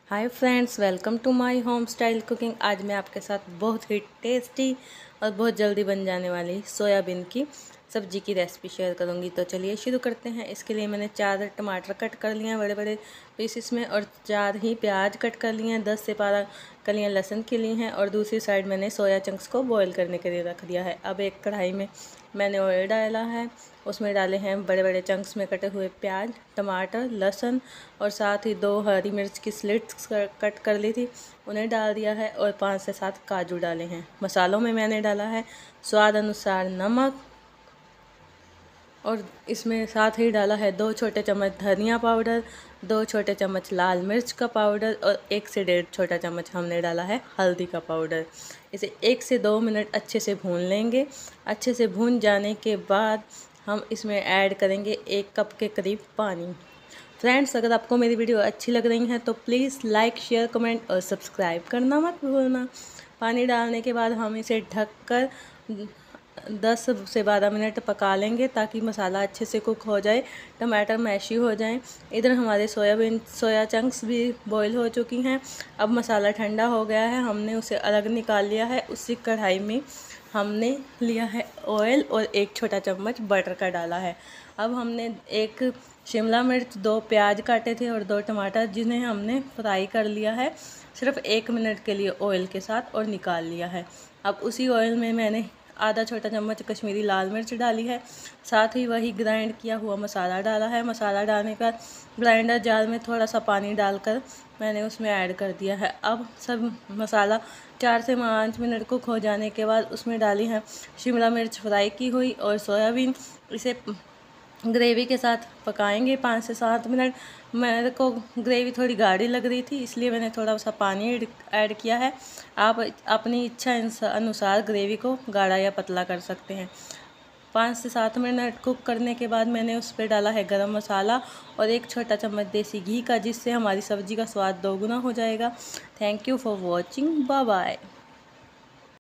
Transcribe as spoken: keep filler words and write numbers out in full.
Hi friends, welcome to my home style cooking. आज मैं आपके साथ बहुत ही टेस्टी और बहुत जल्दी बन जाने वाली सोयाबीन की सब्ज़ी की रेसिपी शेयर करूंगी। तो चलिए शुरू करते हैं। इसके लिए मैंने चार टमाटर कट कर लिए हैं बड़े बड़े पीसेस में, और चार ही प्याज कट कर लिए हैं। दस से बारह कलियां लहसुन की ली हैं, और दूसरी साइड मैंने सोया चंक्स को बॉईल करने के लिए रख दिया है। अब एक कढ़ाई में मैंने ऑयल डाला है, उसमें डाले हैं बड़े बड़े चंक्स में कटे हुए प्याज, टमाटर, लहसुन, और साथ ही दो हरी मिर्च की स्लिट्स कट कर ली थी, उन्हें डाल दिया है। और पाँच से सात काजू डाले हैं। मसालों में मैंने डाला है स्वाद अनुसार नमक, और इसमें साथ ही डाला है दो छोटे चम्मच धनिया पाउडर, दो छोटे चम्मच लाल मिर्च का पाउडर, और एक से डेढ़ छोटा चम्मच हमने डाला है हल्दी का पाउडर। इसे एक से दो मिनट अच्छे से भून लेंगे। अच्छे से भून जाने के बाद हम इसमें ऐड करेंगे एक कप के करीब पानी। फ्रेंड्स, अगर आपको मेरी वीडियो अच्छी लग रही है तो प्लीज़ लाइक, शेयर, कमेंट और सब्सक्राइब करना मत भूलना। पानी डालने के बाद हम इसे ढककर दस से बारह मिनट पका लेंगे, ताकि मसाला अच्छे से कुक हो जाए, टमाटर मैशी हो जाए। इधर हमारे सोयाबीन सोया चंक्स भी बॉईल हो चुकी हैं। अब मसाला ठंडा हो गया है, हमने उसे अलग निकाल लिया है। उसी कढ़ाई में हमने लिया है ऑयल, और एक छोटा चम्मच बटर का डाला है। अब हमने एक शिमला मिर्च, दो प्याज काटे थे और दो टमाटर, जिन्हें हमने फ्राई कर लिया है सिर्फ एक मिनट के लिए ऑयल के साथ, और निकाल लिया है। अब उसी ऑयल में मैंने आधा छोटा चम्मच कश्मीरी लाल मिर्च डाली है। साथ ही वही ग्राइंड किया हुआ मसाला डाला है। मसाला डालने का ग्राइंडर जार में थोड़ा सा पानी डालकर मैंने उसमें ऐड कर दिया है। अब सब मसाला चार से पाँच मिनट कुक हो जाने के बाद उसमें डाली है शिमला मिर्च फ्राई की हुई और सोयाबीन। इसे ग्रेवी के साथ पकाएंगे पाँच से सात मिनट। मेरे को ग्रेवी थोड़ी गाढ़ी लग रही थी, इसलिए मैंने थोड़ा सा पानी ऐड किया है। आप अपनी इच्छा अनुसार ग्रेवी को गाढ़ा या पतला कर सकते हैं। पाँच से सात मिनट कुक करने के बाद मैंने उस पर डाला है गरम मसाला और एक छोटा चम्मच देसी घी का, जिससे हमारी सब्ज़ी का स्वाद दोगुना हो जाएगा। Thank you for watching. Bye bye.